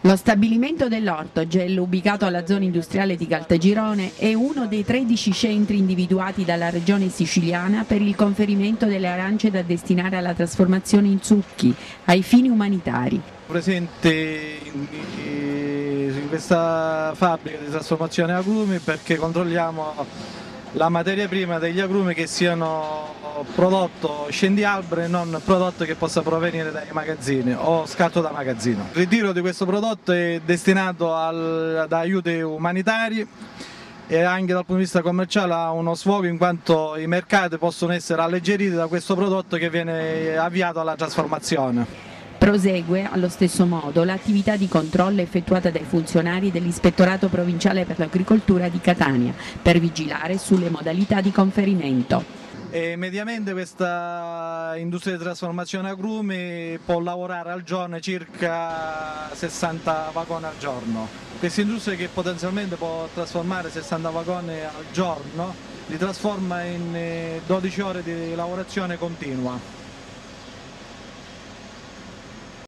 Lo stabilimento dell'Ortogel, ubicato alla zona industriale di Caltagirone, è uno dei 13 centri individuati dalla regione siciliana per il conferimento delle arance da destinare alla trasformazione in succhi, ai fini umanitari. Presente in questa fabbrica di trasformazione agrumi perché controlliamo la materia prima degli agrumi che siano prodotto scendialbre e non prodotto che possa provenire dai magazzini o scatto da magazzino. Il ritiro di questo prodotto è destinato ad aiuti umanitari e anche dal punto di vista commerciale ha uno sfogo in quanto i mercati possono essere alleggeriti da questo prodotto che viene avviato alla trasformazione. Prosegue allo stesso modo l'attività di controllo effettuata dai funzionari dell'Ispettorato Provinciale per l'Agricoltura di Catania per vigilare sulle modalità di conferimento. E mediamente questa industria di trasformazione agrumi può lavorare al giorno circa 60 vagoni al giorno. Questa industria che potenzialmente può trasformare 60 vagoni al giorno li trasforma in 12 ore di lavorazione continua.